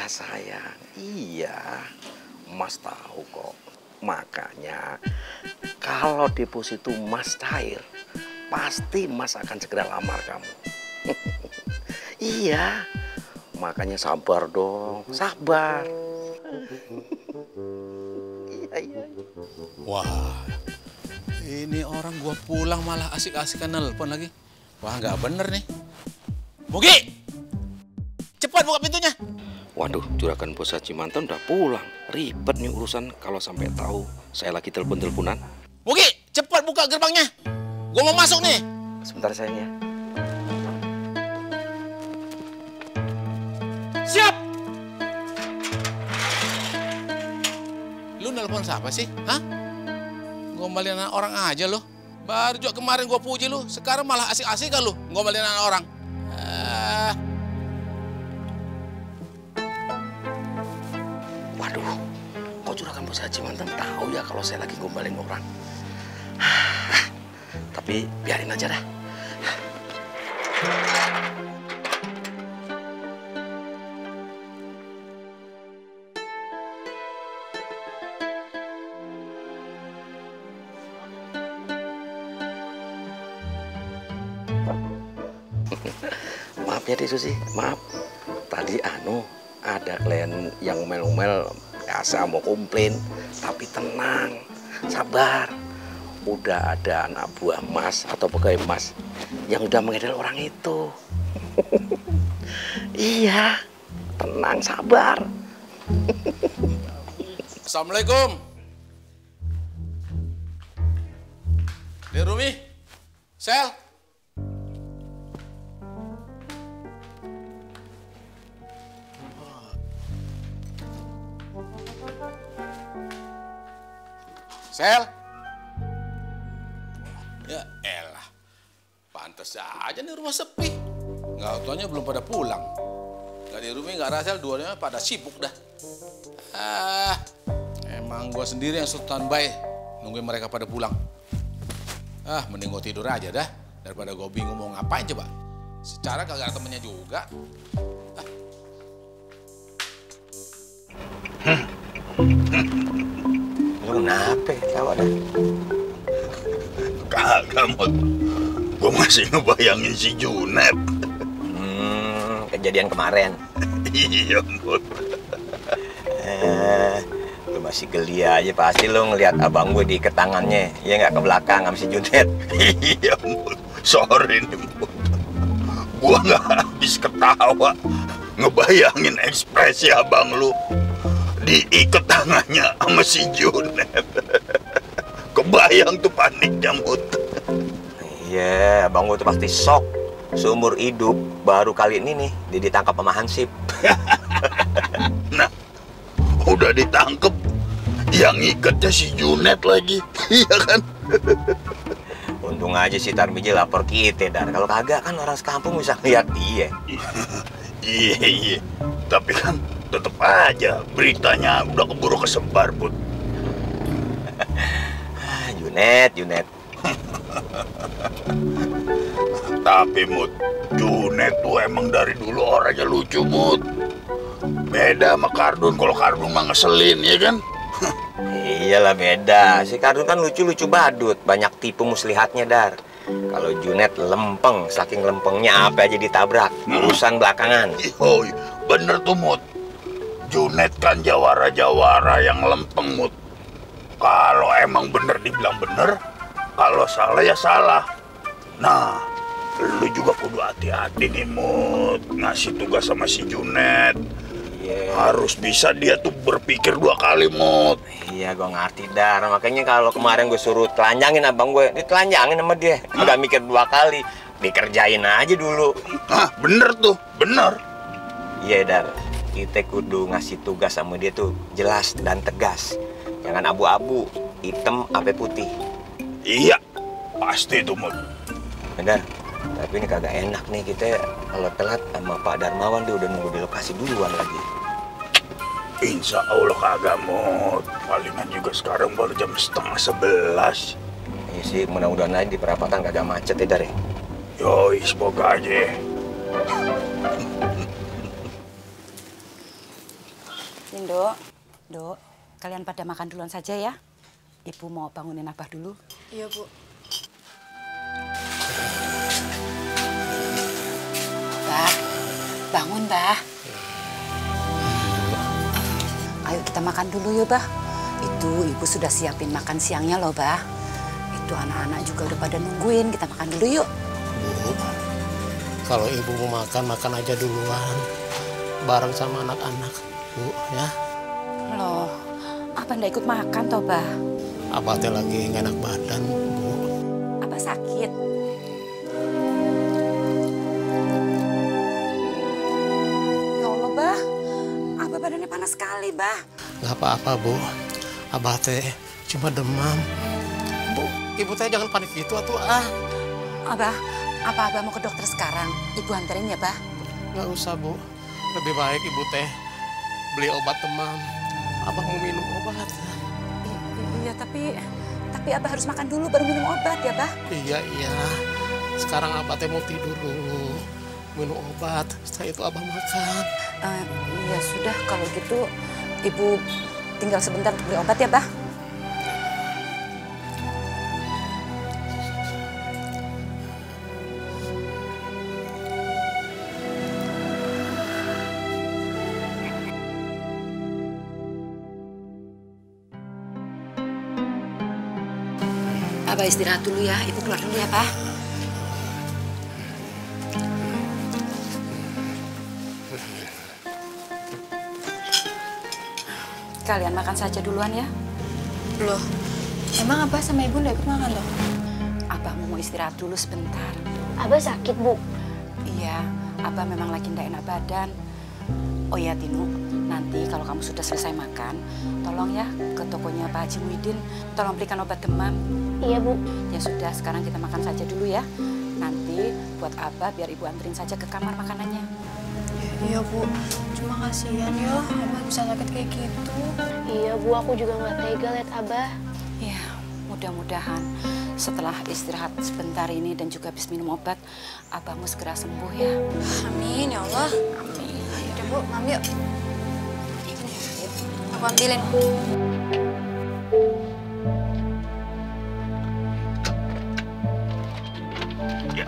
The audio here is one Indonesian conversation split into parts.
Iya sayang, iya. Mas tahu kok. Makanya kalau deposito Mas cair, pasti Mas akan segera lamar kamu. Iya. Makanya sabar dong, sabar. Iya, iya. Wah, ini orang gua pulang malah asik-asikan nelpon lagi. Wah, nggak bener nih. Mugi! Cepat buka pintunya. Waduh, juragan bos Haji Mantan udah pulang. Ribet nih urusan kalau sampai tahu saya lagi telepon-teleponan. Mugi, cepat buka gerbangnya. Gua mau masuk nih. Sebentar sayang ya. Siap! Lu nelpon siapa sih? Hah? Ngombalin anak orang aja lu. Baru juga kemarin gua puji lu, sekarang malah asik-asik kan lu ngombalin anak orang. Waduh, kok juragan bos Haji Mantan tahu ya kalau saya lagi ngombalin orang. Tapi biarin aja dah. Maaf ya Dek Susi, maaf. Tadi ada klien yang ngomel-ngomel, ya saya mau komplain, tapi tenang, sabar. Udah ada anak buah Mas atau pegawai Mas yang udah mengedel orang itu. Iya, tenang, sabar. Assalamualaikum. Dek Rumi, Sel. Sel. Ya elah. Pantes aja nih rumah sepi. Nggak taunya belum pada pulang. Nggak di Rumi, nggak Rasel, duanya pada sibuk dah. Emang gua sendiri yang standby nungguin mereka pada pulang. Mending gua tidur aja dah daripada gua bingung mau ngapain coba. Secara kagak ada temennya juga. Lu kenapa? Tahu ada? Kagak, Mut. Gue masih ngebayangin si Junep. Kejadian kemarin. Iya, Mut. Lu masih geli aja pasti lu ngelihat abang gue diikat tangannya. Ya nggak ke belakang sama si Junet. Iya, Mut. Sorry nih, Mut. Gue nggak habis ketawa ngebayangin ekspresi abang lu diikat tangannya sama si Junep. Kebayang tuh paniknya, Mut. Iya, abang gue tuh pasti shock. Seumur hidup baru kali ini nih dia ditangkap sama Hansip. Nah, udah ditangkep, yang ikatnya si Junet lagi. Iya kan? Untung aja si Tarmiji lapor kita, Dar. Kalau kagak kan orang sekampung bisa lihat dia. Iya. Tapi kan tetep aja beritanya udah keburu kesebar, Bud. Junet. Tapi, Mut, Junet tuh emang dari dulu orangnya lucu, Mut. Beda sama Kardun. Kalau Kardun mah ngeselin, ya kan? Iyalah beda. Si Kardun kan lucu-lucu badut. Banyak tipu muslihatnya, Dar. Kalau Junet lempeng. Saking lempengnya apa aja ditabrak. Urusan belakangan. Oh, bener tuh, Mut. Junet kan jawara-jawara yang lempeng, Mut. Kalau emang bener dibilang bener, kalau salah ya salah. Nah, lu juga kudu hati-hati nih, Mut. Ngasih tugas sama si Junet. Harus bisa dia tuh berpikir 2 kali, Mut. Iya, gue ngerti, Dar. Makanya kalau kemarin gue suruh telanjangin abang gue, ditelanjangin sama dia. Nggak mikir 2 kali. Dikerjain aja dulu. Bener tuh, bener. Iya, Dar. Kita kudu ngasih tugas sama dia tuh jelas dan tegas. Jangan abu-abu, hitam apa putih. Iya, pasti tuh, Mut. Dar, tapi ini kagak enak nih kita kalau telat sama Pak Darmawan dia udah nunggu di lokasi duluan lagi. Insya Allah kagak, Mut. Palingan juga sekarang baru jam 10:30. Iya sih, mudah-mudahan aja di perapatan kagak macet ya, Dar. Yoi, semoga aja. Dok, Dok, kalian pada makan duluan saja ya. Ibu mau bangunin Abah dulu. Iya, Bu. Bah, bangun, Bah. Ayo kita makan dulu yuk, Bah. Itu Ibu sudah siapin makan siangnya loh, Bah. Itu anak-anak juga udah pada nungguin. Kita makan dulu yuk. Bu, kalau Ibu mau makan, makan aja duluan. Bareng sama anak-anak, Bu, ya. Loh, Abah nggak ikut makan toh, Bah? Abah teh lagi nggak enak badan, Bu. Abah sakit. Ya Allah, Bah. Abah badannya panas sekali, Bah. Nggak apa-apa, Bu. Abah teh cuma demam. Bu, Ibu teh jangan panik gitu atuh ah. Abah, apa Abah mau ke dokter sekarang? Ibu anterin ya, Bah? Nggak usah, Bu. Lebih baik Ibu teh beli obat demam. Abah mau minum obat. Iya, tapi Abah harus makan dulu baru minum obat ya, Bah? Iya. Sekarang Abah teh mau tidur dulu. Minum obat, setelah itu Abah makan. Ya sudah, kalau gitu Ibu tinggal sebentar untuk beli obat ya, Bah? Abah istirahat dulu ya, Ibu keluar dulu ya, Pak. Kalian makan saja duluan ya. Loh, emang Abah sama Ibu nggak ikut makan loh? Abah mau istirahat dulu sebentar. Abah sakit, Bu. Iya, Abah memang lagi ndak enak badan. Oh iya, Tinu, nanti kalau kamu sudah selesai makan, tolong ya ke tokonya Pak Haji Muhyiddin, tolong belikan obat demam. Iya, Bu. Ya sudah, sekarang kita makan saja dulu ya. Nanti buat Abah biar Ibu anterin saja ke kamar makanannya. Iya, Bu. Cuma kasihan ya, Abah bisa sakit kayak gitu. Iya, Bu. Aku juga nggak tega lihat Abah. Ya, mudah-mudahan setelah istirahat sebentar ini dan juga habis minum obat, Abahmu segera sembuh ya. Amin, ya Allah. Amin. Udah, Bu, Mam yuk. Aku ambilin. Ya.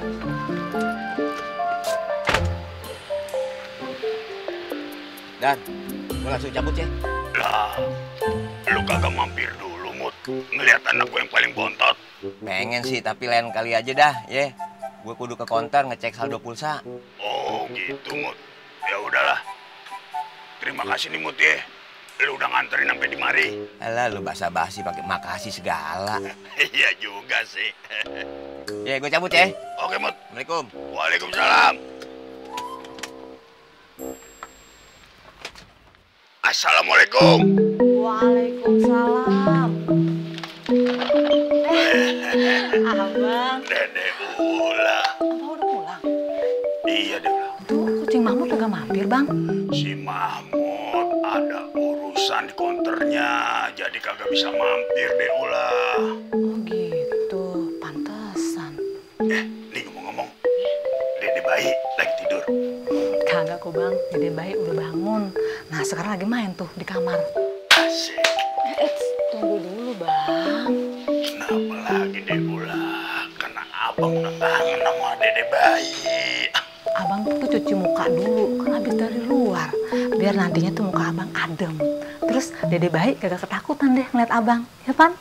Dan, gue langsung cabut ya. Lah, lu kagak mampir dulu, Mut. Ngeliat anak gue yang paling bontot. Pengen sih, tapi lain kali aja dah, ya. Gue kudu ke konter ngecek saldo pulsa. Oh, gitu, Mut. Ya udahlah. Terima kasih nih, Mut ya. Lu udah nganterin sampai di mari. Alah, lu basa-basi pakai makasih segala. Iya juga sih. Ya, gue cabut ya. Oke, Mut. Assalamualaikum. Waalaikumsalam. Assalamualaikum. Waalaikumsalam. Abang. Dedek Ula. Abang udah pulang? Iya, Dek Ula. Tuh, kucing Mahmud kagak mampir, Bang. Si Mahmud ada urusan di konternya, jadi kagak bisa mampir, Dek Ula. Oh gitu, pantesan. Nih ngomong-ngomong, Dede bayi lagi tidur. Kagak kok Bang, Dede bayi udah bangun. Nah sekarang lagi main tuh di kamar. Asik. Tunggu dulu Bang. Kenapa lagi, Dek Ula? Karena abang udah kangen sama Dede bayi. Abang tuh cuci muka dulu, kan habis dari luar. Biar nantinya tuh muka abang adem. Terus Dede bayi kagak ketakutan deh ngeliat abang, ya Pan?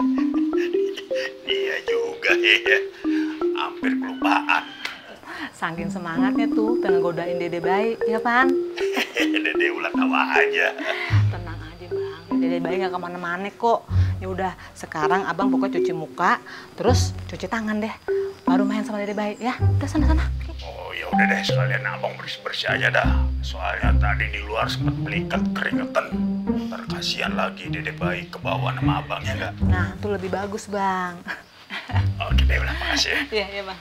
Iya juga ya, hampir kelupaan. Saking semangatnya tuh pengen godain Dede bayi, ya Pan? Dede Ula tawa aja. Tenang aja Bang, Dede bayi gak kemana-mana kok. Ya udah, sekarang abang pokoknya cuci muka, terus cuci tangan deh. Baru main sama Dede bayi, ya? Udah sana-sana. Oh ya udah deh, sekalian abang bersih-bersih aja dah. Soalnya tadi di luar sempet belikat keringetan. Ntar kasihan lagi Dede bayi ke bawah sama abangnya enggak? Nah, tuh lebih bagus Bang. Oke deh, udah makasih ya. Iya, iya Bang.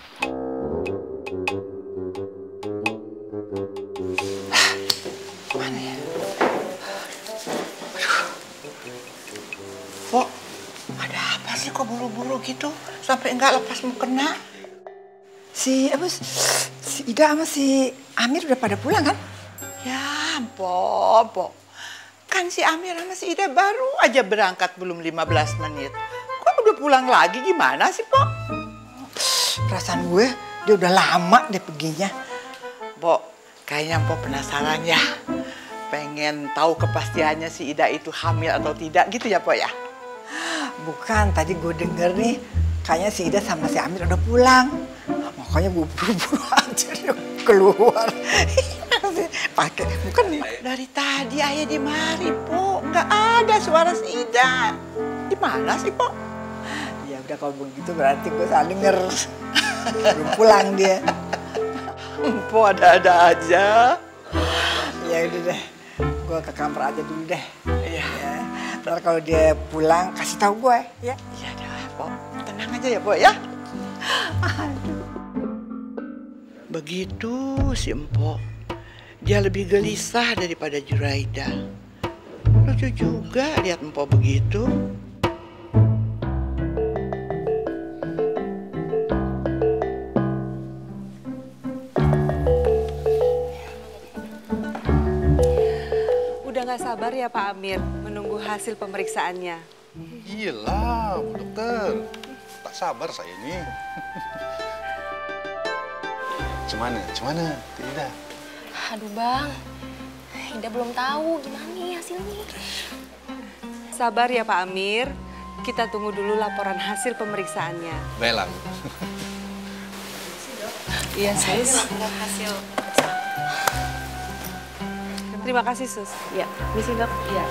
Mana ya? Pok, ada apa sih kok buru-buru gitu? Sampai enggak lepas mukena. Si Ida sama si Amir udah pada pulang kan? Ya ampun, Pok. Kan si Amir sama si Ida baru aja berangkat belum 15 menit. Kok udah pulang lagi gimana sih, Pok? Perasaan gue dia udah lama deh perginya. Pok, kayaknya Pok penasaran ya. Pengen tahu kepastiannya si Ida itu hamil atau tidak gitu ya, Pok ya? Bukan, tadi gue denger nih, kayaknya si Ida sama si Amir udah pulang. Makanya gue buru-buru aja dia keluar. Pakai, bukan dari tadi ayah di mari, Pok. Nggak ada suara si Ida. Di mana sih, Pok? Ya udah kalau begitu berarti gue salah denger. Belum pulang dia. Pok ada-ada aja. Ya udah deh, gue ke kamar aja dulu deh. Iya. Ya. Ntar kalau dia pulang kasih tahu gue, ya. Iya dah, Pok. Tenang aja ya, Pok ya. Aduh. Begitu si Empok. Dia lebih gelisah daripada Juraida. Lucu juga lihat Empok begitu. Udah gak sabar ya Pak Amir menunggu hasil pemeriksaannya? Iyalah, Bu Dokter. Tak sabar saya ini. Cemana, Ida? Aduh Bang, Ida belum tahu gimana nih hasilnya. Sabar ya Pak Amir, kita tunggu dulu laporan hasil pemeriksaannya. Belang. Iya, Sus. Hasil. Terima kasih, Sus. Ya, misi Dok. Iya.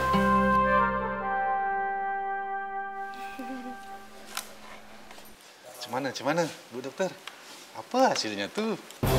Cemana, Bu Dokter? Apa hasilnya tuh?